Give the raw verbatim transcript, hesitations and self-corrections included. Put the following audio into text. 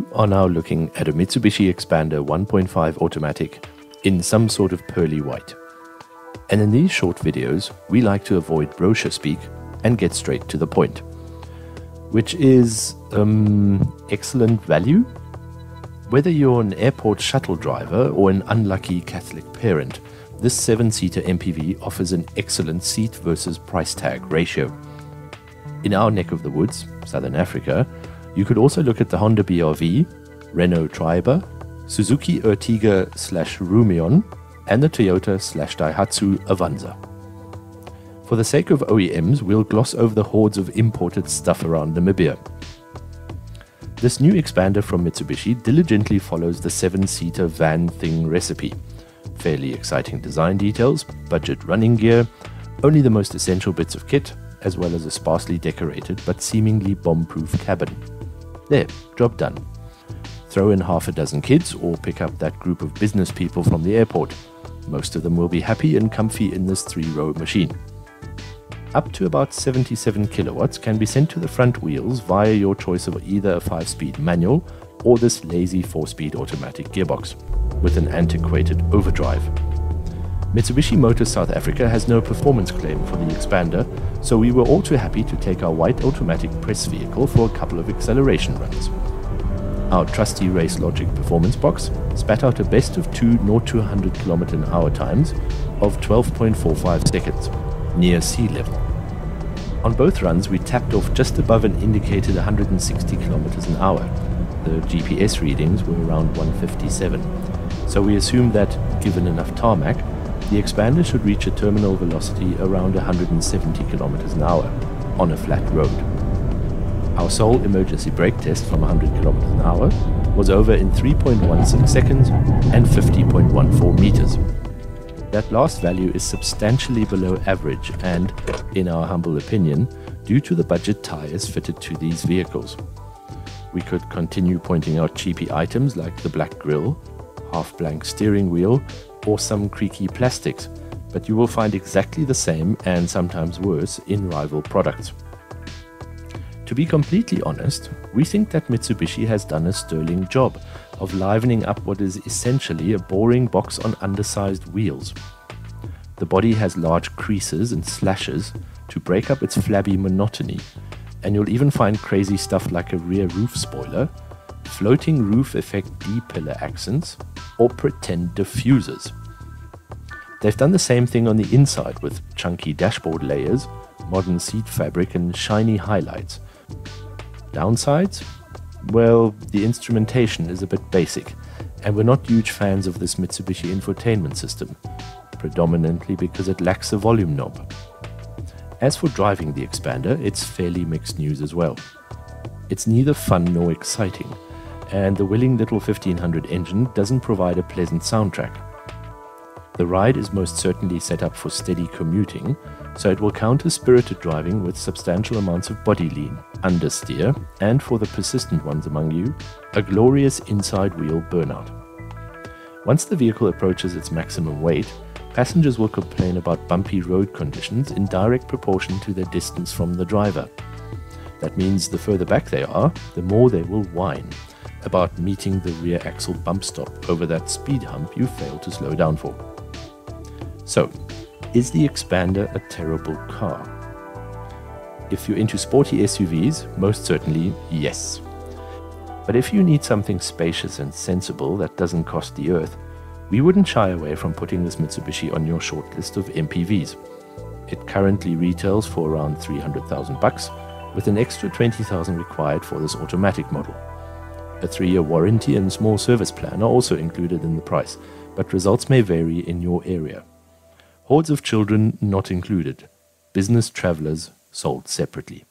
are now looking at a Mitsubishi Xpander one point five automatic in some sort of pearly white. And in these short videos, we like to avoid brochure speak and get straight to the point, which is um, excellent value. Whether you're an airport shuttle driver or an unlucky Catholic parent, this seven-seater M P V offers an excellent seat versus price tag ratio. In our neck of the woods, Southern Africa, you could also look at the Honda B R V, Renault Triber, Suzuki Ertiga slash Rumion, and the Toyota slash Daihatsu Avanza. For the sake of O E Ms, we'll gloss over the hordes of imported stuff around Namibia. This new Xpander from Mitsubishi diligently follows the seven-seater van thing recipe. Fairly exciting design details, budget running gear, only the most essential bits of kit, as well as a sparsely decorated but seemingly bomb-proof cabin. There, job done. Throw in half a dozen kids or pick up that group of business people from the airport. Most of them will be happy and comfy in this three-row machine. Up to about seventy-seven kilowatts can be sent to the front wheels via your choice of either a five-speed manual or this lazy four-speed automatic gearbox with an antiquated overdrive. Mitsubishi Motors South Africa has no performance claim for the Xpander, so we were all too happy to take our white automatic press vehicle for a couple of acceleration runs. Our trusty Race Logic performance box spat out a best of two zero to one hundred kilometer an hour times of twelve point four five seconds, near sea level. On both runs, we tapped off just above an indicated one hundred sixty kilometers an hour. The G P S readings were around one fifty-seven, so we assumed that, given enough tarmac, the Xpander should reach a terminal velocity around one hundred seventy kilometers an hour on a flat road. Our sole emergency brake test from one hundred kilometers an hour was over in three point one six seconds and fifty point one four meters. That last value is substantially below average and, in our humble opinion, due to the budget tyres fitted to these vehicles. We could continue pointing out cheapy items like the black grille, half-blank steering wheel, or some creaky plastics, but you will find exactly the same and sometimes worse in rival products. To be completely honest, we think that Mitsubishi has done a sterling job of livening up what is essentially a boring box on undersized wheels. The body has large creases and slashes to break up its flabby monotony, and you'll even find crazy stuff like a rear roof spoiler, floating roof effect D-pillar accents, or pretend diffusers. They've done the same thing on the inside with chunky dashboard layers, modern seat fabric, and shiny highlights. Downsides? Well, the instrumentation is a bit basic, and we're not huge fans of this Mitsubishi infotainment system, predominantly because it lacks a volume knob. As for driving the Xpander, it's fairly mixed news as well. It's neither fun nor exciting, and the willing little fifteen hundred engine doesn't provide a pleasant soundtrack. The ride is most certainly set up for steady commuting, so it will counter spirited driving with substantial amounts of body lean, understeer, and for the persistent ones among you, a glorious inside wheel burnout. Once the vehicle approaches its maximum weight, passengers will complain about bumpy road conditions in direct proportion to their distance from the driver. That means the further back they are, the more they will whine about meeting the rear axle bump stop over that speed hump you failed to slow down for. So, is the Xpander a terrible car? If you're into sporty S U Vs, most certainly yes. But if you need something spacious and sensible that doesn't cost the earth, we wouldn't shy away from putting this Mitsubishi on your shortlist of M P Vs. It currently retails for around three hundred thousand bucks, with an extra twenty thousand required for this automatic model. A three-year warranty and small service plan are also included in the price, but results may vary in your area. Hordes of children not included. Business travelers sold separately.